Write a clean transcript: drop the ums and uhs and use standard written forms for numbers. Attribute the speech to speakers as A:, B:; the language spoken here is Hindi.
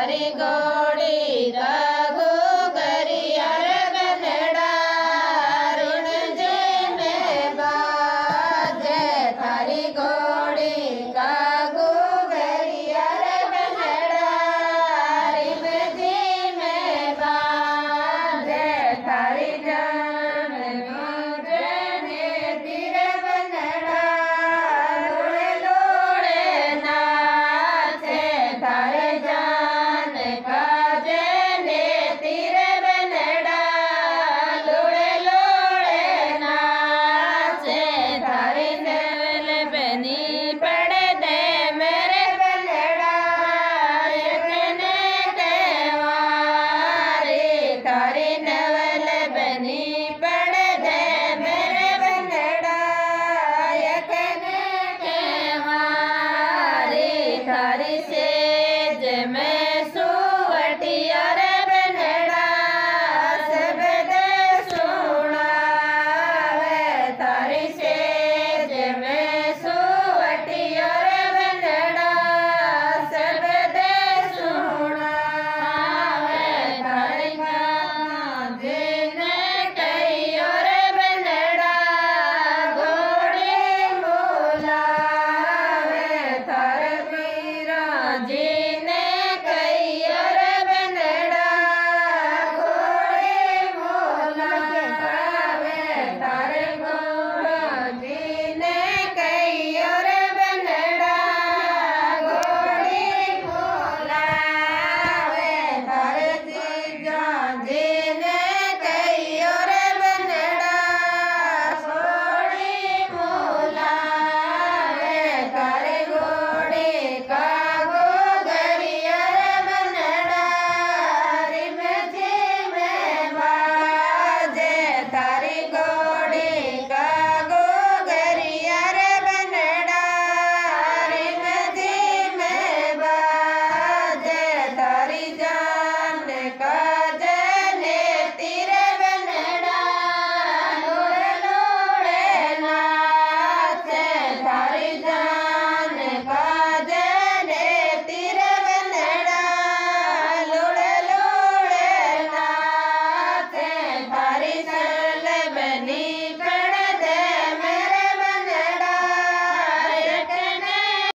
A: थारी घोड़ी कागो गरियर बनड़ा ऋण जे में बाजे थारी घोड़ी कागो गरियर बनड़ा ऋण जे में बाजे थारी जान मोजने तिर बनड़ा लोड़े लोड़े नाचे थारे जान काजे ने तिर बनड़ा लोड़े लोड़े नाचे थारी नेवल बनी पड़ दे मेरे बनड़ा यकने केवारी थारी नेवल बनी पड़ दे मेरे बनड़ा यकने केवारी थारी सेज में